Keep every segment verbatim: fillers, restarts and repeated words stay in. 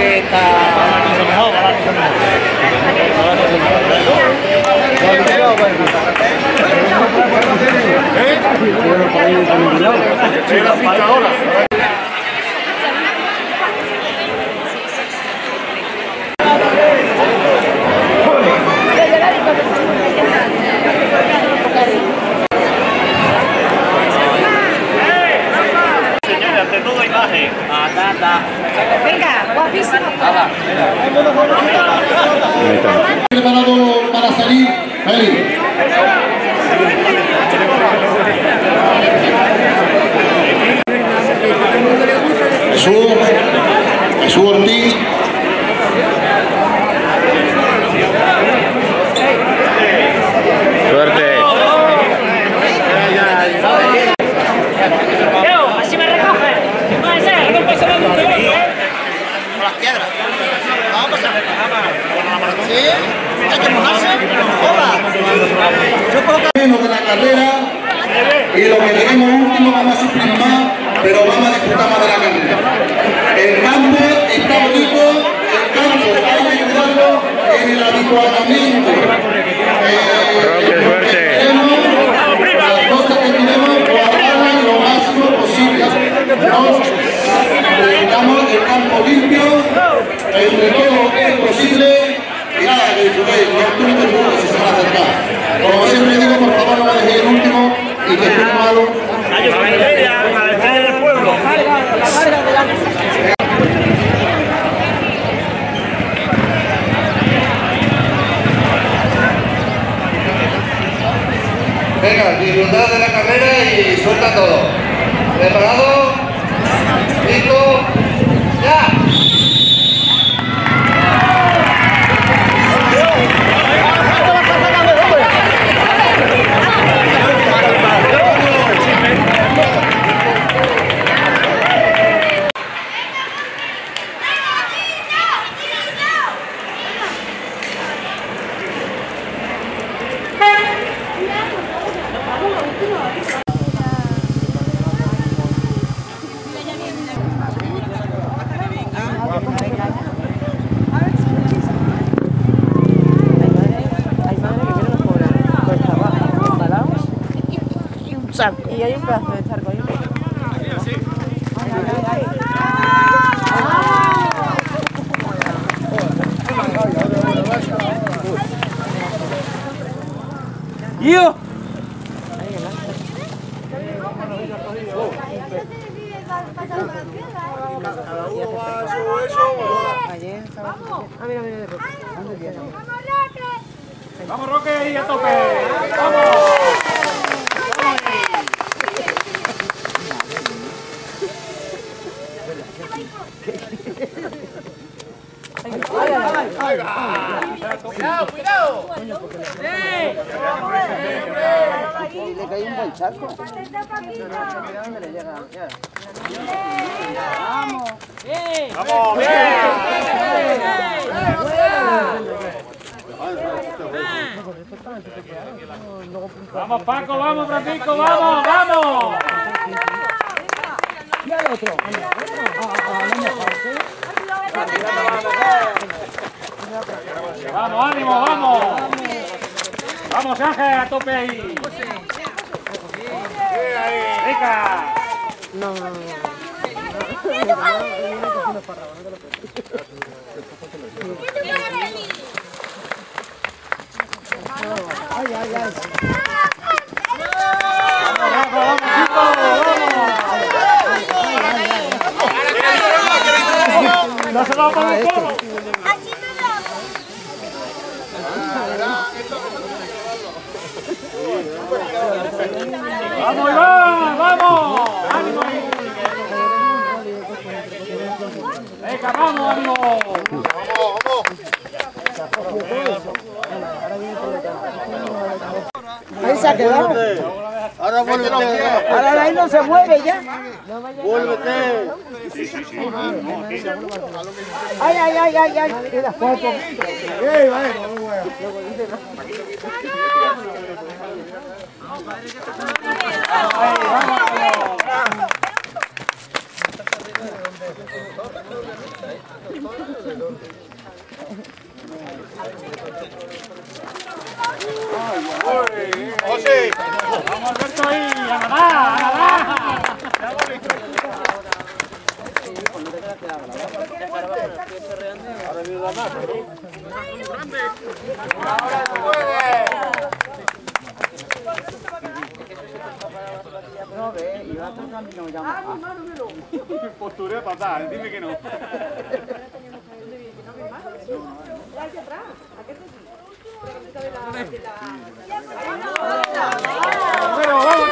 está... Ante todo imagen. Venga, guapísimo. Preparado para salir, Feli. Jesús, Jesús Ortiz. Suerte. Así me recoge. Puede ser, no pasa nada. Con las piedras. Vamos a pasar. ¿Sí? Hay que mojarse. Hola. Yo puedo Menos de la carrera y lo que tenemos último vamos a sufrir más, pero vamos a disfrutar más de la carrera. El campo está bonito, el campo hay que ayudarlo en el habituallamiento. Roque, suerte. Las cosas que tenemos guardarlas lo máximo posible. Necesitamos el campo limpio, entre todo es posible. Y nada, que disfrutéis, no estoy seguro que si se van a acercar. Como siempre digo, por favor no me dejéis el último y que estéis malo. Venga, disfrutad de la carrera y suelta todo. ¿Preparado? ¿Listo? ¡Ya! Y hay un pedazo de charco ahí. ¡Yo! ¡Vamos, Roque! ¡Y a tope! ¡Vamos! ¡Cuidado, cuidado! Y le cae un buen charco. ¿Dónde le llega? Vamos. ¡Vamos, bien! ¡Vamos, Paco! ¡Vamos, Francisco! ¡Vamos, vamos! Y al otro. ¡Vamos, ánimo, vamos! ¡Vamos, Ángel, a tope ahí! ¡Rica! No, no, no. Ay, ay, ay. ¡Vamos, vamos, chicos! ¡No se va por el coro! ¡Vamos, Iván! ¡Vamos! ¡Ánimo! ¡Venga, vamos, ánimo! Ahí se ha quedado. Ahora vuélvete. Ahora ahí no se mueve ya. Vuélvete. Ay, ay, ay, ay, ay. Mira, poco. ¡Vamos! José. Vamos, Alberto, ahí, a nadar, a nadar. Ahora se puede. No ve, y va a hacer camino ya. Postureo total, dime que no. Bueno, vamos,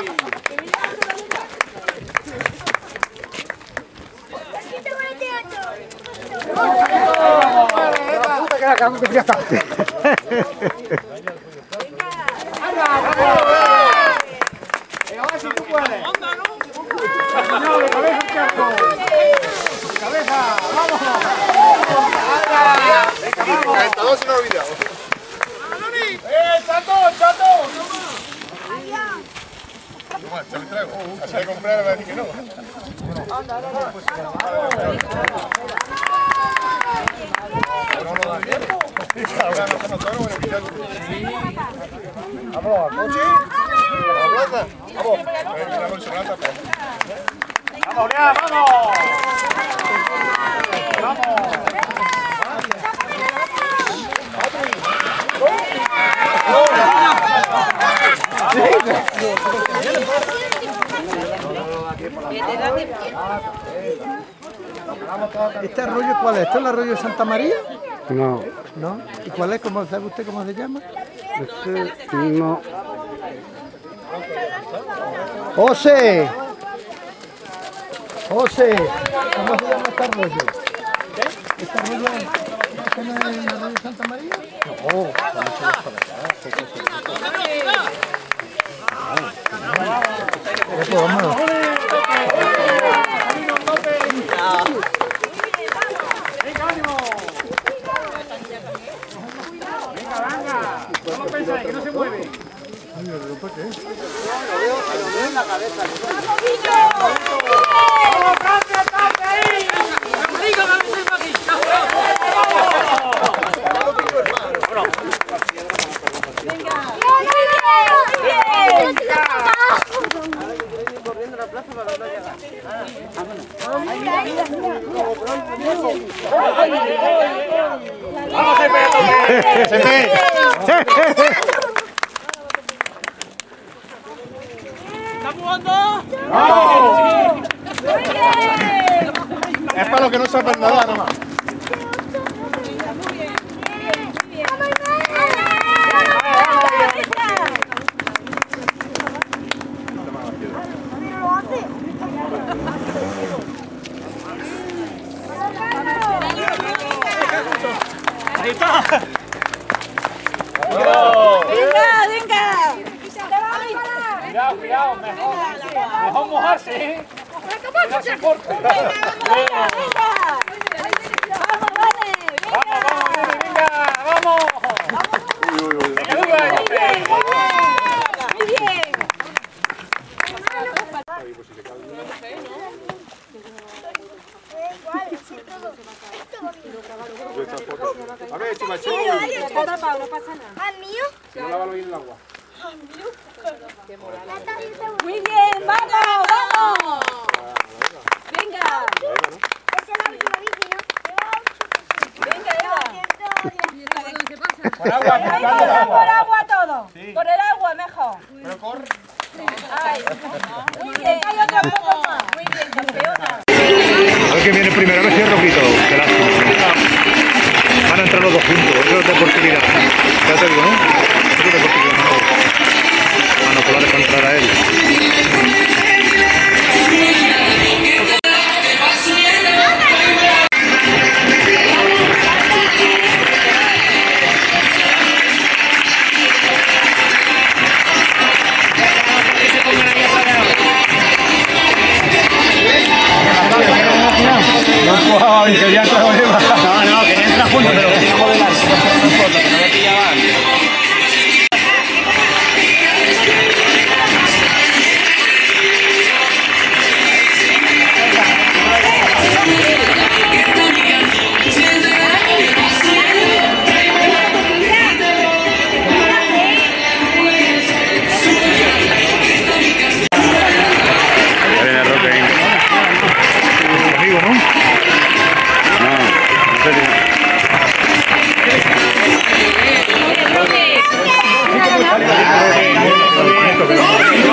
Ahora sí tú puedes. no, de cabeza al charco. Cabeza, vamos. Calentador se nos ha olvidado. ¡Eh, chato, chato! Toma, ya me traigo. Así de comprar, va a decir que no. Vamos, coche. A la plaza. Vamos. Vamos, Monserrata. Vamos, ya, vamos. Vamos. ¿Este arroyo cuál es? ¿Esto es el arroyo de Santa María? No, ¿No? ¿Y cuál es? ¿Cómo sabe usted cómo se llama? este no. ¡José! ¡José! ¿Cómo se llama este arroyo? ¿Este arroyo este no es el arroyo de Santa María? No, pues vámonos. Venga, ánimo. Venga, venga. No lo pensáis, que no se mueve. ¡Vamos, cambia, cambia ahí! ¡Vamos, Pepe! ¿Está jugando? ¡Vamos! Es para los que no saben nada, nada más. ¡Ahí está! Venga, venga. Cuidado, cuidado, mejor, mejor mojarse, ¿eh? No se corte. Venga, venga. Vamos, vale. Vamos, vamos, venga, vamos. Venga, venga, Muy bien. A ver, chimacho. No pasa nada. ¿Al mío? No lávalo bien el agua. Muy bien, vamos, vamos. Venga. Esa es la última bici, ¿no? Venga, Eva. Por agua, Ahí por todo, agua. por agua todo. Por el agua mejor. Pero corre. Ay. Muy bien, hay otro poco más. Muy bien, campeona. A ver quién viene primero, a ver si es Roquito. Qué lástima. Van a entrar los dos juntos, eso es deportividad. Ya te digo, ¿no? Eso es deportividad, no. Bueno, pues la dejo entrar a él. No, que ya está. esto, pero...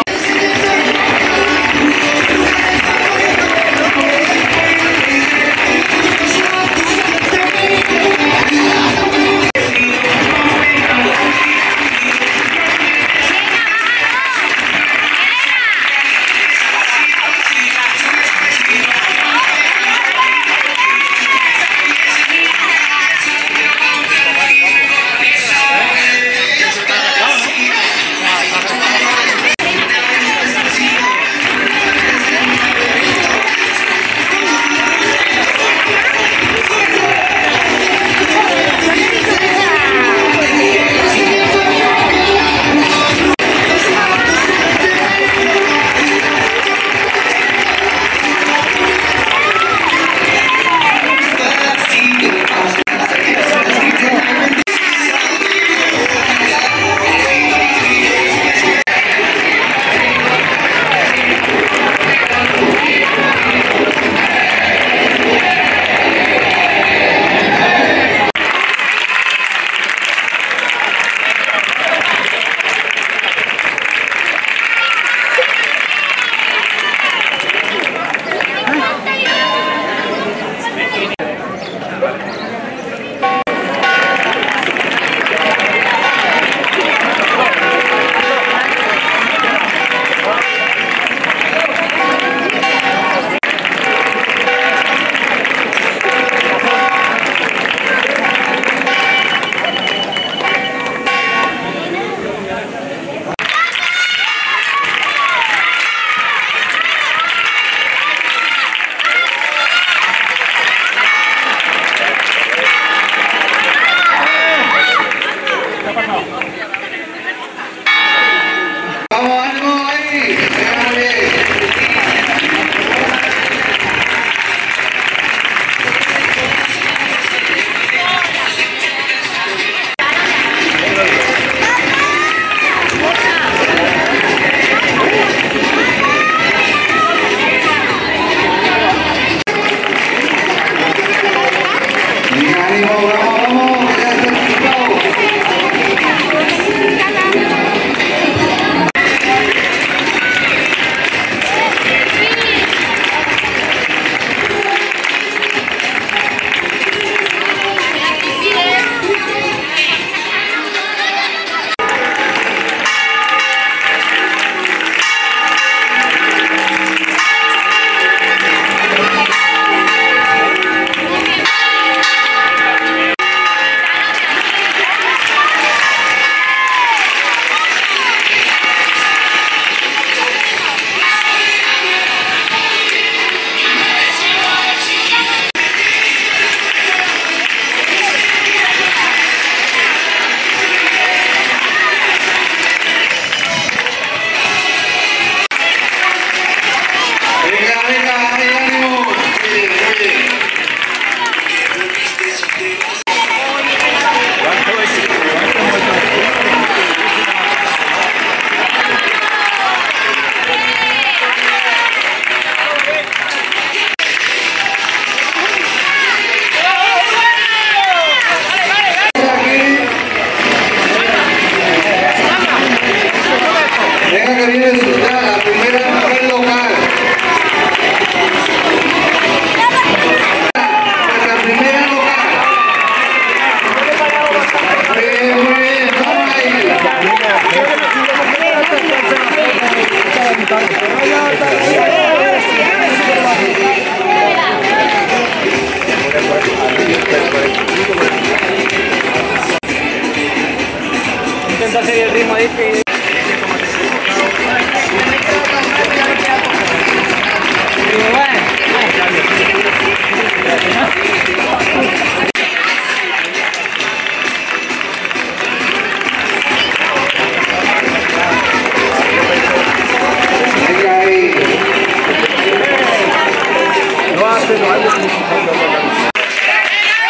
Intenta seguir el ritmo de este.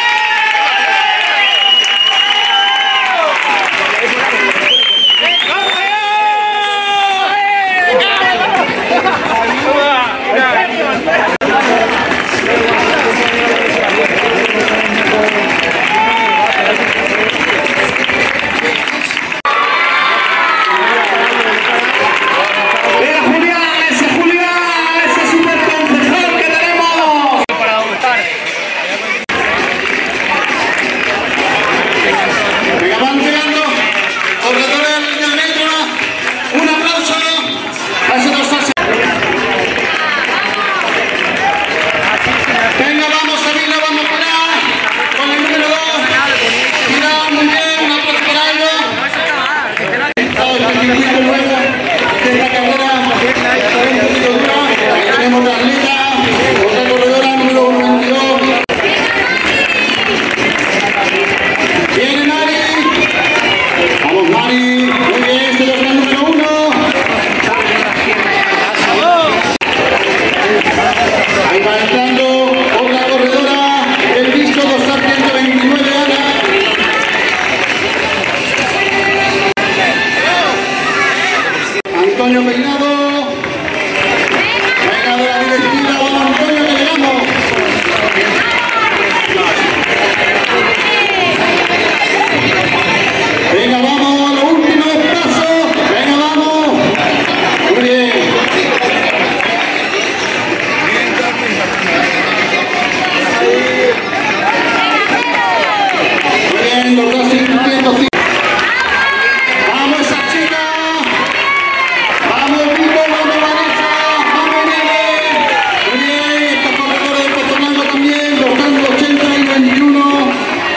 ¡Venga! del día de metro. Un aplauso a esos dos salseros. Venga, vamos Sabina, vamos para allá. Con el número dos. Mira, muy bien, un aplauso para ellos. Estado el circuito nuevo de esta carrera. Ahí tenemos la atleta, otra corredora, número veintidós. Viene Mari. Vamos Mari. Muy bien, se lo el número uno. Ahí va entrando otra corredora. El disco dos ciento veintinueve Ana. Antonio Peinado. Venga de la directiva, vamos Antonio, que llegamos. Venga, vamos, los últimos pasos. Venga, vamos. Muy bien. Muy bien, los dos cientos. Vamos esa chica. Vamos, Vivo, vamos, Vanessa. Vamos, Nene. Muy bien, estos corredores de Puerto Blanco también, buscando ochenta y veintiuno.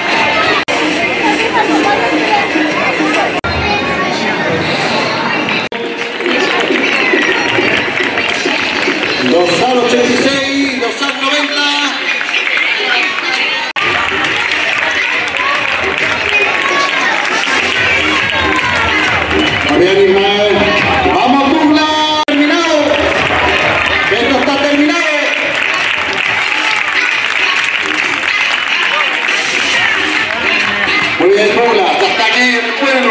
Dorsal ochenta y seis, dorsal noventa. Muy bien, Ismael. Vamos, Douglas. Terminado. Esto está terminado. Muy bien, Douglas. Hasta aquí el pueblo.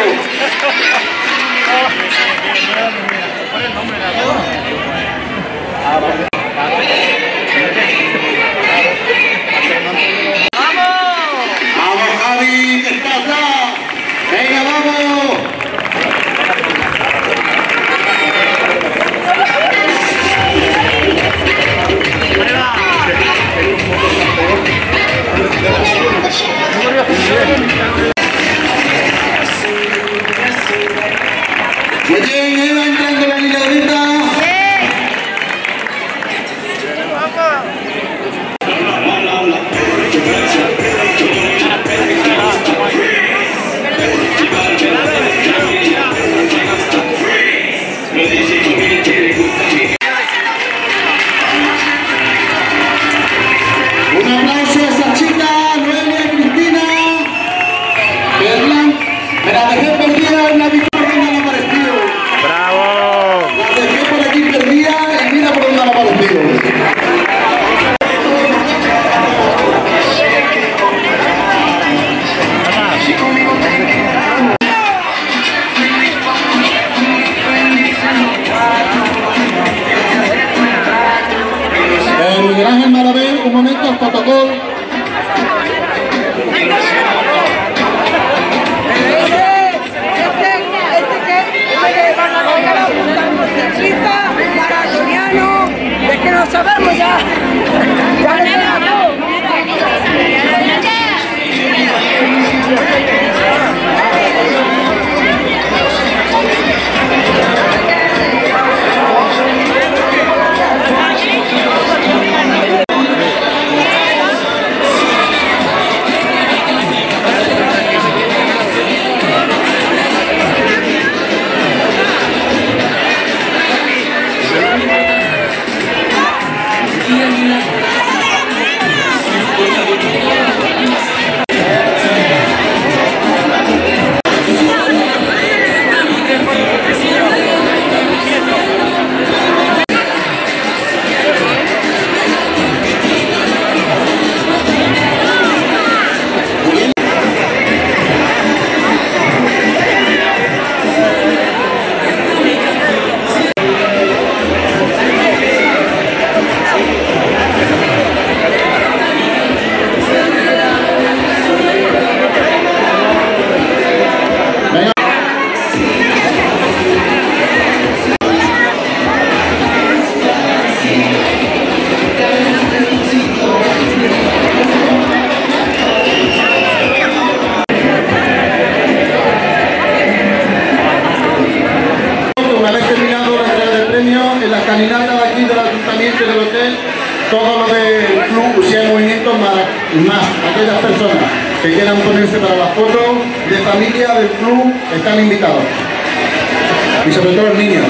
Vamos, Javi, que está atrás. Venga, vamos. Muy bien, ahí va entrando la línea de meta. Un aplauso a esa chica, Noelia Cristina. Berlán, me la dejé perdida en la victoria, no me ha aparecido. todos los del club si hay movimientos más, más aquellas personas que quieran ponerse para las fotos de familia del club están invitados. Y sobre todo los niños.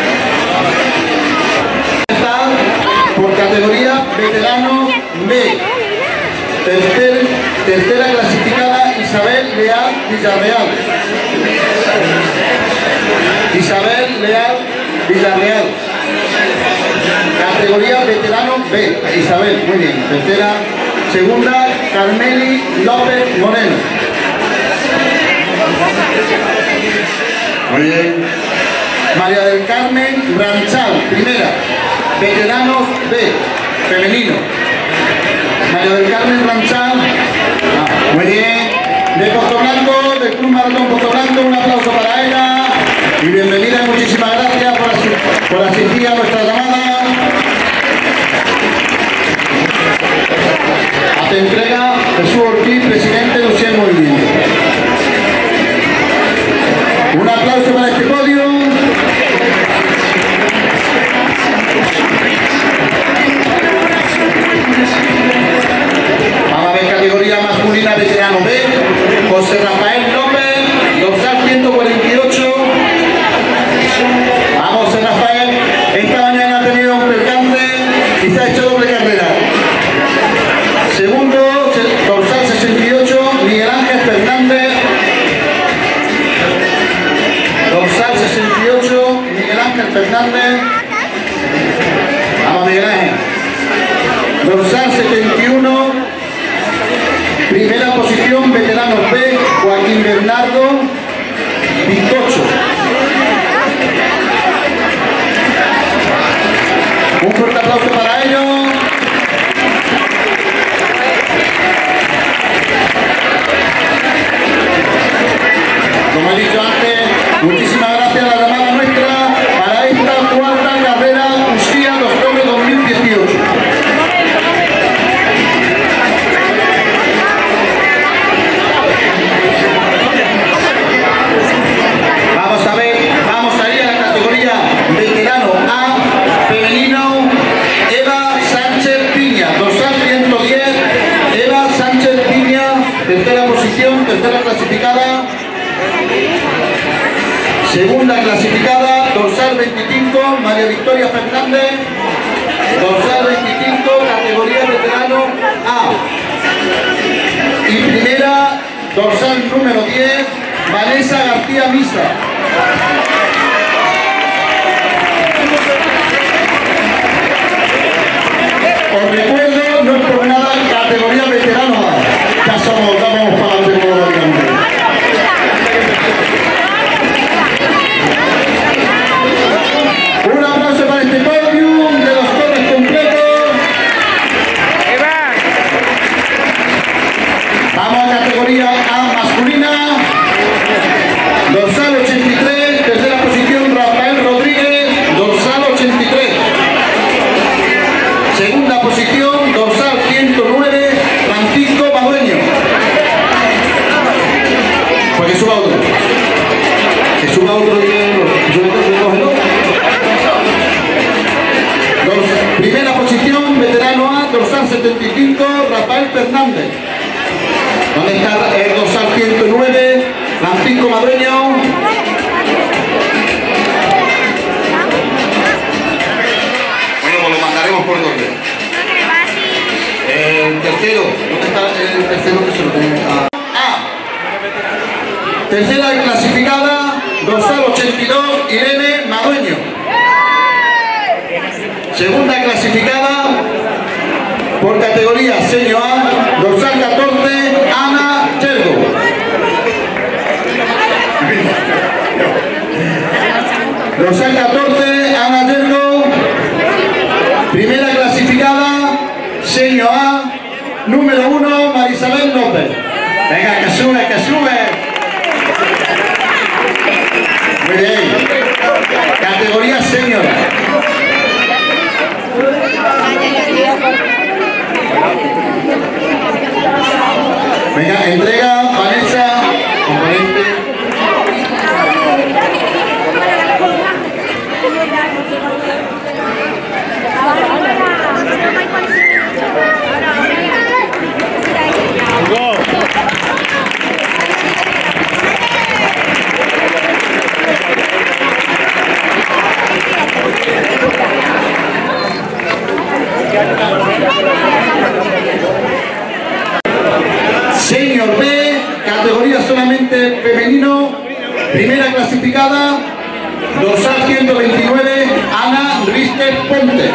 Está por categoría veterano B. Tercer, tercera clasificada Isabel Leal Villarreal. Isabel Leal Villarreal. Categoría veterano B. Isabel, muy bien. Tercera. Segunda, Carmeli López Moreno. Muy bien. María del Carmen Ranchal, primera. Veteranos B, femenino. María del Carmen Ranchal. Ah, muy bien. De Pozo Blanco, del Club Maratón Pozo Blanco, un aplauso para ella. Y bienvenida y muchísimas gracias por, asistir, por asistir a nuestra llamada. Hace entrega Jesús Ortiz, presidente de Lucía Movimiento. Un aplauso para este podio. Vamos a ver categoría masculina veterano B. José Rafael López, dorsal ciento cuarenta y ocho. Vamos, José Rafael. Esta mañana ha tenido un percance y se ha hecho doble carrera. Segundo, dorsal sesenta y ocho, Miguel Ángel Fernández. Dorsal sesenta y ocho, Miguel Ángel Fernández. Vamos, Miguel Ángel. Dorsal setenta y uno, primera posición, veteranos B, Joaquín Bernardo Bizcocho. Un fuerte aplauso para ellos. Como he dicho antes, muchísimas gracias a la llamada nuestra para esta cuarta carrera Usía Los Toros dos mil dieciocho. Vamos a ver, vamos a ir a la categoría veterano A, femenino, Eva Sánchez Piña, dorsal ciento diez, Eva Sánchez Piña, tercera posición, tercera clasificada. Segunda clasificada, dorsal veinticinco, María Victoria Fernández, dorsal veinticinco, categoría veterano A. Y primera, dorsal número diez, Vanessa García Misa. Os recuerdo, no es por nada, categoría veterano A. Ya somos, ya vamos para adelante como lo grande. Un aplauso para este podium de los toros completos. Vamos a categoría A masculina. Dorsal ochenta y tres, tercera posición Rafael Rodríguez, dorsal ochenta y tres. Segunda posición, dorsal ciento nueve, Francisco Madueño. Pues que suba otro. Que suba otro y yo recógelo. Primera posición, veterano A, dorsal setenta y cinco, Rafael Fernández. ¿Dónde está el dorsal ciento nueve, Francisco Madueño? Bueno, pues lo mandaremos por donde. El tercero, ¿dónde está el tercero que se lo tenemos? A. Tercera clasificada, dorsal ochenta y dos, Irene Madueño. Segunda clasificada por categoría Senior A, dorsal catorce, Ana Yergo. Dorsal catorce, Ana Yergo. Primera clasificada Senior A, número uno, Marisabel López. Venga, que sube, que sube. Muy bien. Categoría Senior A. Venga, entrega, Vanessa, componente. Ahora, Ponte.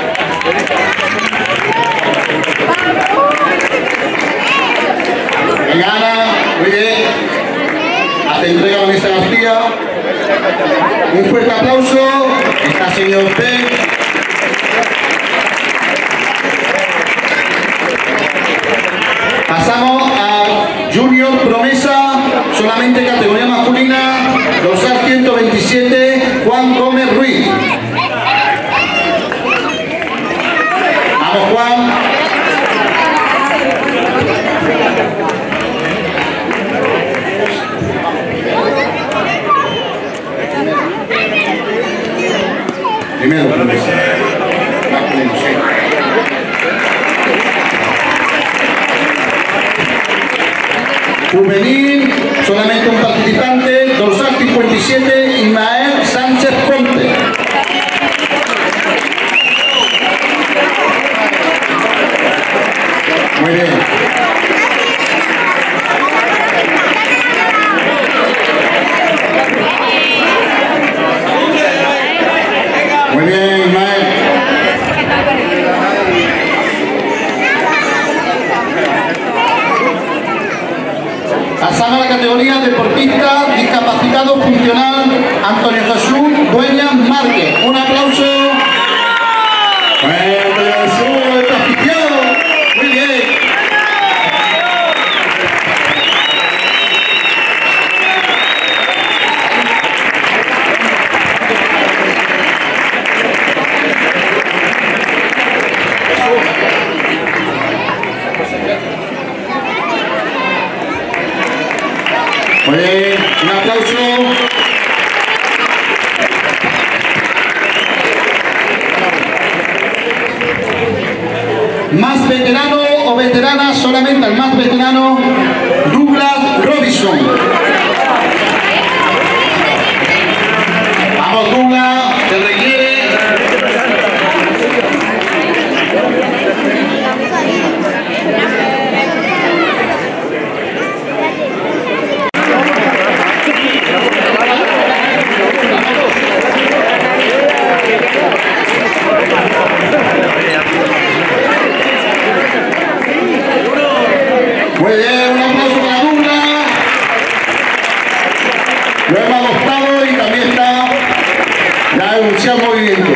Venga, Ana, muy bien. Hace entrega a Vanessa García. Un fuerte aplauso. Está señor P. Pasamos a Junior Promesa, solamente categoría masculina, dorsal ciento veintisiete, Juan Gómez Ruiz. Vamos, Juan. Primero, Promesa. Masculino, sí. Juvenil, solamente un participante, dorsal cincuenta y siete, Ismael Sánchez Ponte. Muy bien. Muy bien, Ismael. Pasamos a la categoría deportista discapacitado funcional Antonio Jesús Dueñas Márquez. Un aplauso. Bueno, Antonio Jesús, está asfixiado. Muy bien. Muy bien, un aplauso. Más veterano o veterana, solamente el más veterano, Douglas Robinson. Vamos, Douglas, te requiere. Muy bien, un aplauso para Douglas. Lo hemos adoptado y también está ya en un movimiento.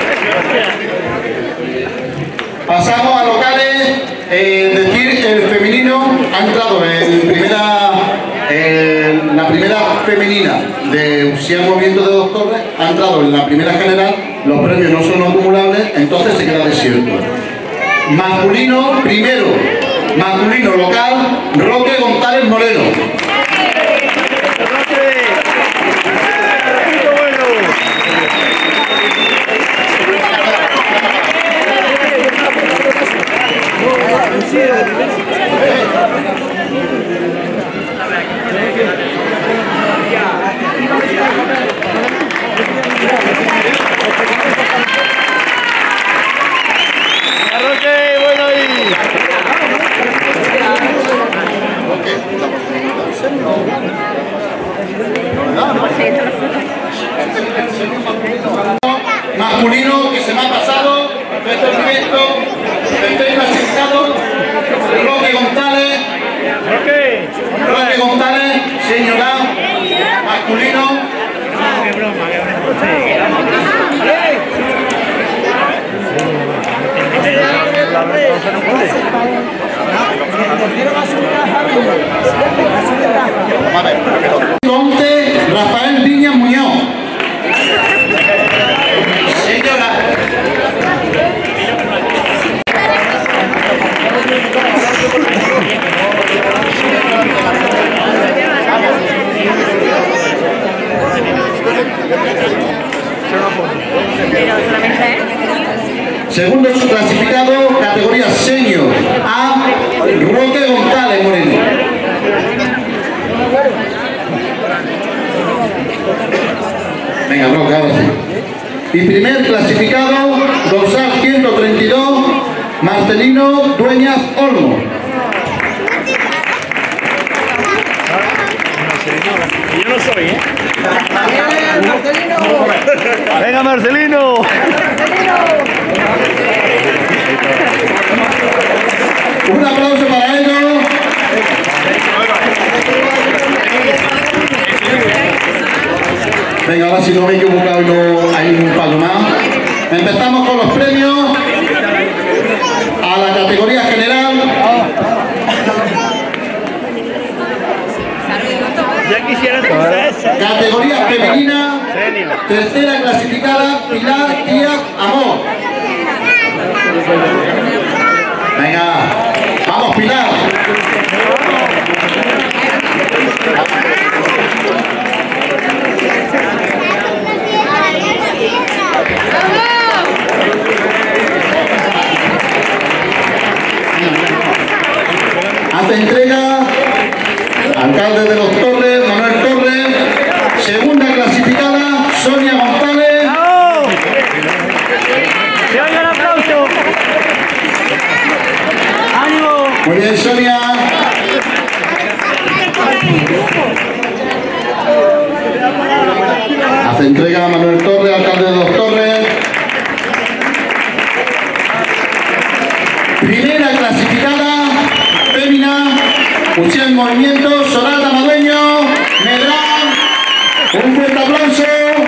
Pasamos a locales. Eh, decir, el femenino ha entrado en primera, eh, la primera femenina de Uxía Movimiento de Dos Torres, ha entrado en la primera general, los premios no son acumulables, entonces se queda desierto. Masculino, primero, masculino local, Roque González Moreno. Masculino que se me ha pasado, nuestro directo, estoy clasificado, Roque González, Roque González, señora, masculino. Qué broma, qué Conte Rafael Viña Muñoz. Señora. Segundo clasificado, categoría senior, a Roque González Moreno. Venga, Roque, ahora sí. Y primer clasificado, dorsal ciento treinta y dos, Marcelino Dueñas Olmo. Yo no soy, ¿eh? Marcelino. Venga, Marcelino. Un aplauso para ellos. Venga, ahora si no me he equivocado y no hay un palo más. Empezamos con los premios a la categoría general. Ya quisiera Categoría femenina, tercera clasificada, Pilar Díaz Amor. Venga, vamos Pilar. Hace entrega alcalde de Los Torres, Manuel Torres. Segunda clasificada, Sonia González. ¡Se oiga el aplauso! ¡Ánimo! Muy bien, Sonia. Hace entrega Manuel Torres, alcalde de Los Torres. Primera clasificada, fémina, pusieron en movimiento, Soraya Madueño, Medrán. Un fuerte aplauso.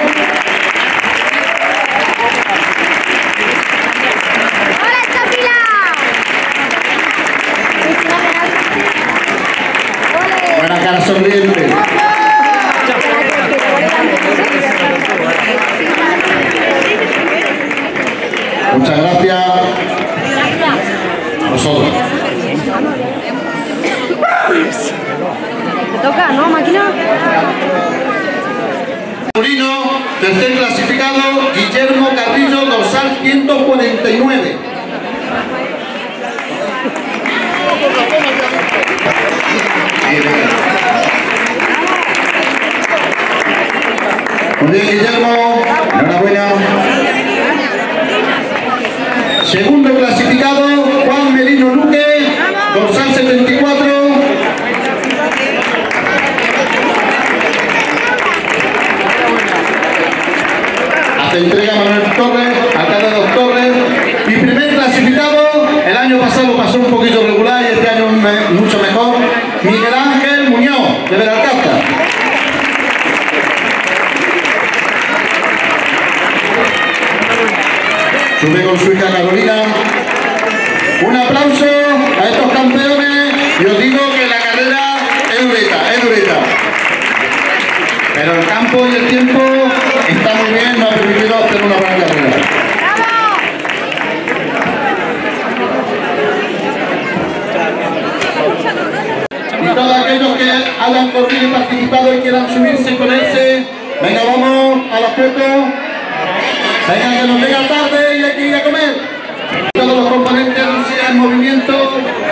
Buena cara sonriente. Muchas gracias a nosotros. ¿Te toca, no, máquina? Tercer clasificado, Guillermo Carrillo, dorsal ciento cuarenta y nueve. Muy bien, Guillermo, enhorabuena. Segundo clasificado, Juan Merino Luque, dorsal setenta y cuatro. Hace entrega Manuel Torres, alcalde de Los Torres. Y primer clasificado, el año pasado pasó un poquito regular y este año mucho mejor, Miguel Ángel Muñoz, de Belalcázar. Sube con su hija Carolina. Un aplauso a estos campeones y os digo que la carrera es durita, es durita. Pero el campo y el tiempo está muy bien, nos ha permitido hacer una buena carrera. Y todos aquellos que hayan corrido y participado y quieran subirse con ese, venga, vamos a las fotos. Venga, que nos llega tarde y hay que ir a comer. Todos los componentes de Lucía en movimiento.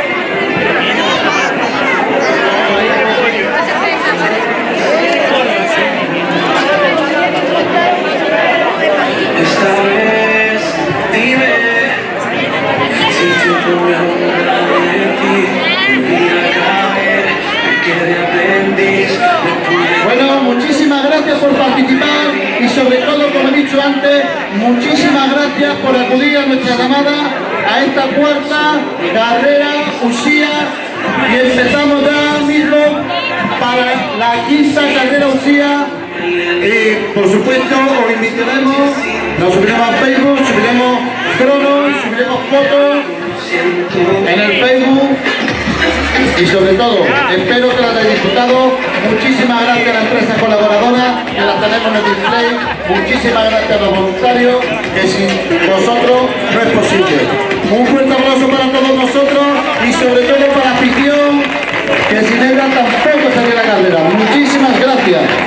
Esta vez, dime si tu problema de ti pudiera caer, me quedé aprendiz, no pude. Bueno, muchísimas gracias por participar y sobre todo, como he dicho antes, muchísimas gracias por acudir a nuestra llamada a esta cuarta carrera Usía y empezamos ya mismo para la quinta carrera Usía. Y por supuesto os invitaremos, nos subiremos a Facebook, subiremos cronos, subiremos fotos en el Facebook y sobre todo espero que lo hayáis disfrutado. Muchísimas gracias a la empresa colaboradora que la tenemos en el display, muchísimas gracias a los voluntarios que sin vosotros no es posible. Un fuerte aplauso para todos nosotros y sobre todo para la afición que sin ella tampoco sería la carrera. Muchísimas gracias.